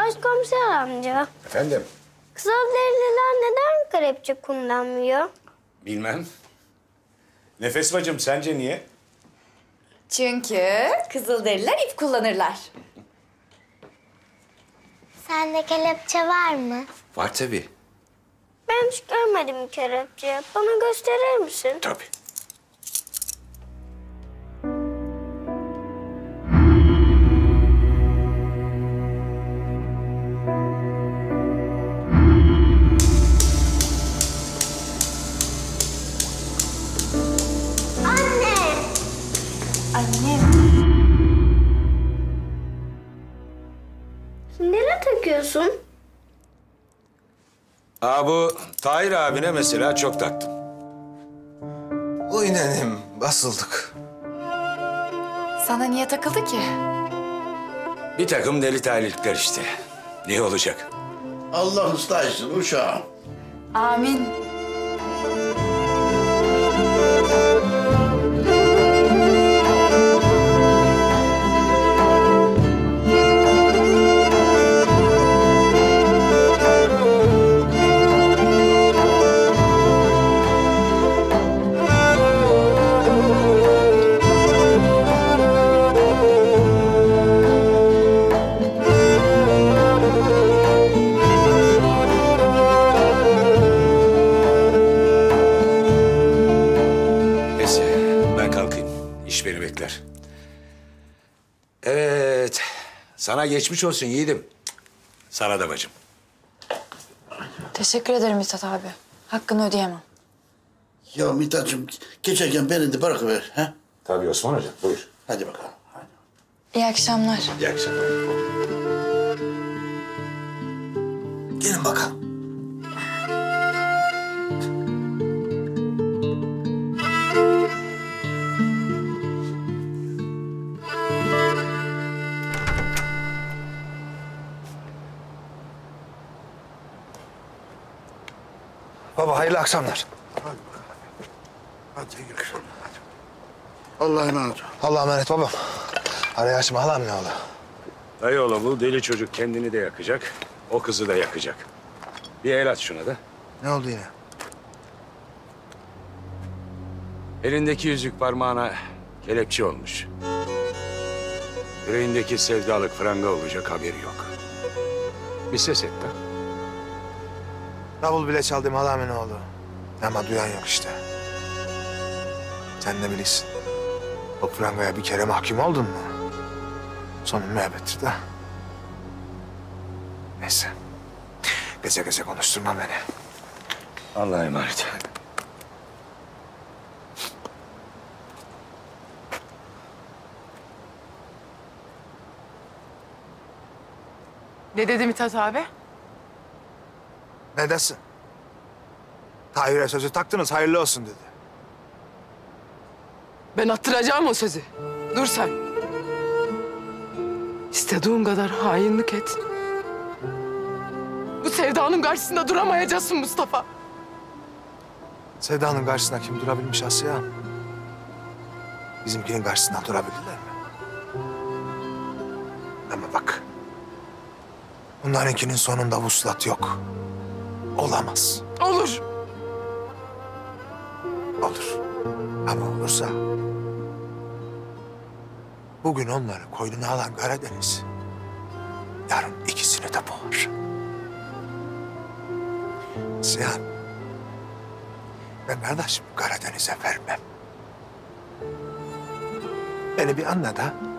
Başkomiser amca, Efendim? Kızılderililer neden kelepçe kullanmıyor? Bilmem. Nefes bacım sence niye? Çünkü Kızılderililer ip kullanırlar. Sende kelepçe var mı? Var tabii. Ben hiç görmedim kelepçe. Bana gösterir misin? Tabii. Annem. Nereye takıyorsun? Bu Tahir abine mesela çok taktım. Oy nenem, basıldık. Sana niye takıldı ki? Bir takım deli talihlikler işte. Ne olacak? Allah ıslah etsin uşağım. Amin. Neyse ben kalkayım. İş beni bekler. Evet. Sana geçmiş olsun yiğidim. Sana da bacım. Teşekkür ederim Mithat abi. Hakkını ödeyemem. Ya Mithat'cığım geçerken beni de bırakıver. Ha? Tabii Osman hocam buyur. Hadi bakalım. Hadi. İyi akşamlar. İyi akşamlar. Gelin bakalım. Baba hayırlı akşamlar. Hadi yürü. Hadi. Allah'a emanet ol. Allah'a emanet babam. Araya açma halam ne oldu? Dayıoğlu bu deli çocuk kendini de yakacak. O kızı da yakacak. Bir el at şuna da. Ne oldu yine? Elindeki yüzük parmağına kelepçe olmuş. Yüreğindeki sevdalık franga olacak haberi yok. Bir ses et de. Davul bile çaldım halamın oğlu. Ama duyan yok işte. Sen ne bilirsin? O prangaya bir kere mahkum oldun mu? Sonun müebbettir de. Neyse. Gece gece konuşturma beni. Allah'a emanet. Ne dedi Mithat abi? Ne desin? Tahir'e sözü taktınız hayırlı olsun dedi. Ben attıracağım o sözü. Dur sen. İstediğin kadar hainlik et. Bu sevdanın karşısında duramayacaksın Mustafa. Sevda'nın karşısında kim durabilmiş Asya? Bizimkinin karşısında durabildiler mi? Ama bak. Bunlarınkinin sonunda vuslat yok. Olamaz. Olur. Olur. Ama olursa... Bugün onları koynuna alan Karadeniz... yarın ikisini de boğar. Sihan... ben kardeşimi Karadeniz'e vermem. Beni bir anla da...